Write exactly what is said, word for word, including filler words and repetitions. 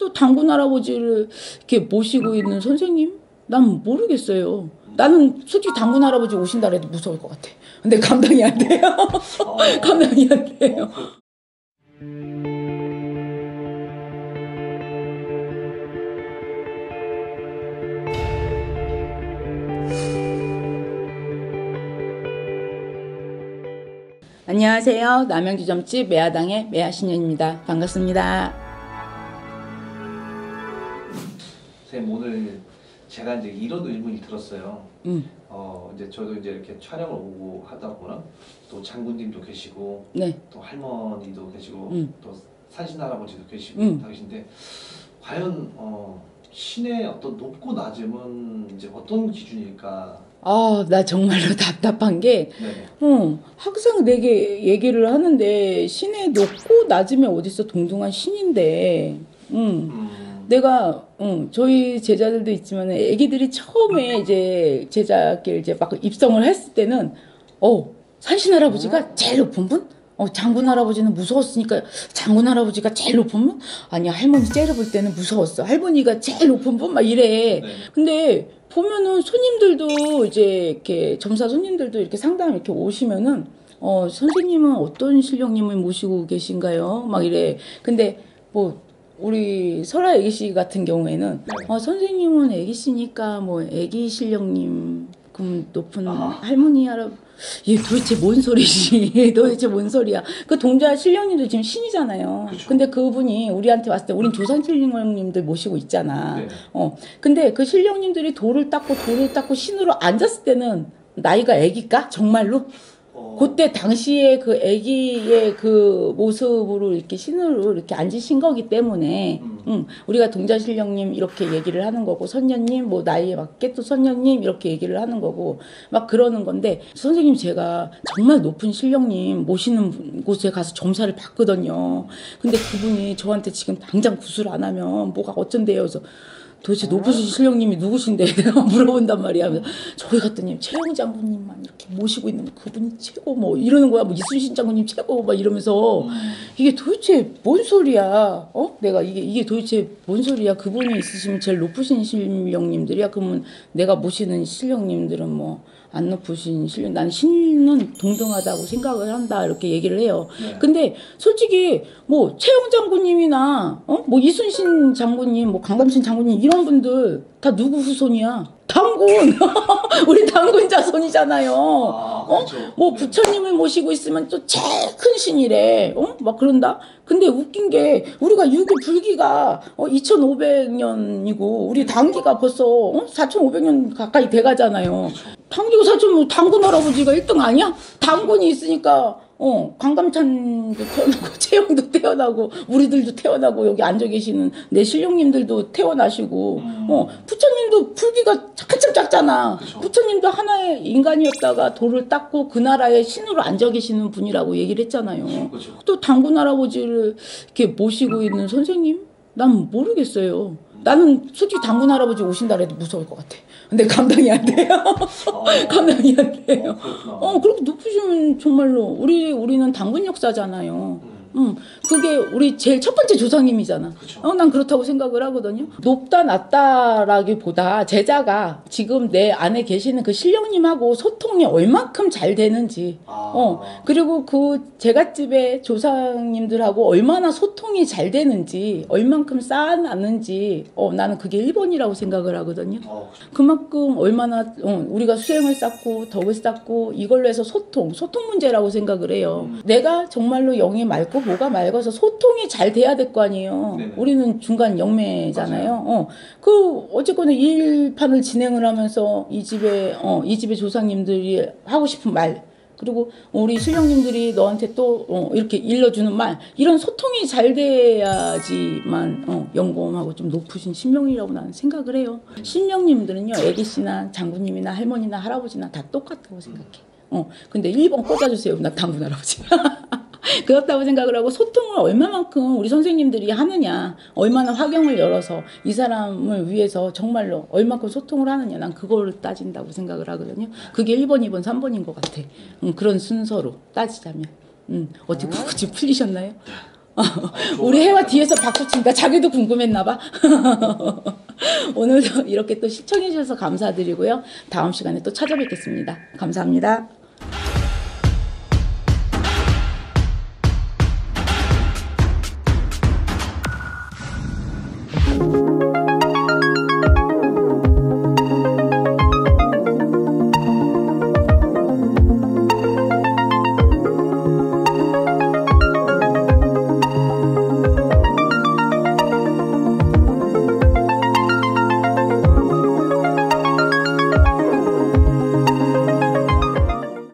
또 당군 할아버지를 이렇게 모시고 있는 선생님? 난 모르겠어요. 나는 솔직히 당군 할아버지 오신다 해도 무서울 것 같아. 근데 감당이 안 돼요. 감당이 안 돼요. 안녕하세요. 남양주점집 매화당의 매화신년입니다. 반갑습니다. 선생님, 오늘 제가 이제 이런 의문이 들었어요. 음. 어 이제 저도 이제 이렇게 촬영을 오고 하다 보면 또 장군님도 계시고, 네. 또 할머니도 계시고, 음. 또 산신 할아버지도 계시고 음. 다 계신데, 과연 어 신의 어떤 높고 낮음은 이제 어떤 기준일까? 아, 나 정말로 답답한 게, 네. 어, 항상 내게 얘기를 하는데, 신의 높고 낮음이 어딨어, 동등한 신인데, 음. 음. 내가, 응, 저희 제자들도 있지만, 애기들이 처음에 이제 제자길 이제 막 입성을 했을 때는, 어, 산신 할아버지가 제일 높은 분? 어, 장군 할아버지는 무서웠으니까 장군 할아버지가 제일 높은 분? 아니야, 할머니 째려볼 때는 무서웠어. 할머니가 제일 높은 분? 막 이래. 네. 근데 보면은 손님들도 이제 이렇게 점사 손님들도 이렇게 상담 이렇게 오시면은, 어, 선생님은 어떤 신령님을 모시고 계신가요? 막 이래. 근데 뭐, 우리 설아 애기씨 같은 경우에는 네. 어, 선생님은 애기씨니까 뭐 애기 신령님 그럼 높은 아. 할머니 할아 얘 도대체 뭔 소리지? 도대체 뭔 소리야? 그 동자 신령님도 지금 신이잖아요. 그쵸. 근데 그분이 우리한테 왔을 때 우린 조상 신령님들 모시고 있잖아. 네. 어 근데 그 신령님들이 돌을 닦고 돌을 닦고 신으로 앉았을 때는 나이가 애기까? 정말로? 어. 그때 당시에 그 아기의 그 모습으로 이렇게 신으로 이렇게 앉으신 거기 때문에 음. 응, 우리가 동자신령님 이렇게 얘기를 하는 거고 선녀님 뭐 나이에 맞게 또 선녀님 이렇게 얘기를 하는 거고 막 그러는 건데 선생님 제가 정말 높은 신령님 모시는 곳에 가서 점사를 받거든요. 근데 그분이 저한테 지금 당장 구술 안 하면 뭐가 어쩐대요. 그래서 도대체 높으신 신령님이 누구신데 내가 물어본단 말이야. 저기 갔더니 최영 장군님만 이렇게 모시고 있는 그분이 최고 뭐 이러는 거야. 뭐 이순신 장군님 최고 막 이러면서 이게 도대체 뭔 소리야? 어? 내가 이게 이게 도대체 뭔 소리야? 그분이 있으시면 제일 높으신 신령님들이야. 그러면 내가 모시는 신령님들은 뭐 안 높으신 신령, 난 신은 동등하다고 생각을 한다 이렇게 얘기를 해요. 네. 근데 솔직히 뭐 최영 장군님이나 어? 뭐 이순신 장군님, 뭐 강감신 장군님 이런 분들 다 누구 후손이야? 당군 우리 당군 자손이잖아요. 아, 어? 그렇죠. 뭐 네. 부처님을 모시고 있으면 또 제일 큰 신이래. 어? 막 그런다. 근데 웃긴 게 우리가 유교 불기가 어, 이천오백 년이고 우리 당기가 벌써 어? 사천오백 년 가까이 돼가잖아요. 당기고 사천 당군 할아버지가 일 등 아니야? 당군이 있으니까 어 강감찬도 태어나고 최영도 태어나고 우리들도 태어나고 여기 앉아 계시는 내 신령님들도 태어나시고 음. 어 부처님도 불기가 한참 작잖아. 그쵸. 부처님도 하나의 인간이었다가 돌을 닦고 그 나라의 신으로 앉아 계시는 분이라고 얘기를 했잖아요. 그렇죠. 또 당군 할아버지를 이렇게 모시고 있는 선생님? 난 모르겠어요. 나는 솔직히 당군 할아버지 오신다 해도 무서울 것 같아. 근데 감당이 안 돼요. 아. 감당이 안 돼요. 어, 그렇구나. 어, 그렇게 높으시면 정말로 우리 우리는 당군 역사잖아요. 음. 음, 그게 우리 제일 첫 번째 조상님이잖아. 그쵸. 어, 난 그렇다고 생각을 하거든요. 높다 낮다라기보다 제자가 지금 내 안에 계시는 그 신령님하고 소통이 얼만큼 잘 되는지, 아. 어, 그리고 그 제갓집의 조상님들하고 얼마나 소통이 잘 되는지, 얼만큼 쌓아놨는지, 어, 나는 그게 일 번이라고 생각을 하거든요. 어, 그만큼 얼마나 어, 우리가 수행을 쌓고 덕을 쌓고 이걸로 해서 소통, 소통 문제라고 생각을 해요. 음. 내가 정말로 영이 맑고 뭐가 맑아서 소통이 잘 돼야 될 거 아니에요. 네네. 우리는 중간 영매잖아요. 어, 그 어쨌거나 일판을 진행을 하면서 이 집에 어, 이 집의 조상님들이 하고 싶은 말 그리고 우리 신령님들이 너한테 또 어, 이렇게 일러주는 말 이런 소통이 잘 돼야지만 어, 영검하고 좀 높으신 신명이라고 나는 생각을 해요. 신명님들은요 애기씨나 장군님이나 할머니나 할아버지나 다 똑같다고 생각해. 어, 근데 일 번 꽂아주세요. 나 당군 할아버지. 그렇다고 생각을 하고 소통을 얼마만큼 우리 선생님들이 하느냐 얼마나 화경을 열어서 이 사람을 위해서 정말로 얼마큼 소통을 하느냐 난 그걸 따진다고 생각을 하거든요. 그게 일 번, 이 번, 삼 번인 것 같아. 음, 그런 순서로 따지자면 음, 어떻게 굳이 풀리셨나요? 우리 해와 뒤에서 박수 치니까 자기도 궁금했나 봐. 오늘도 이렇게 또 시청해 주셔서 감사드리고요. 다음 시간에 또 찾아뵙겠습니다. 감사합니다.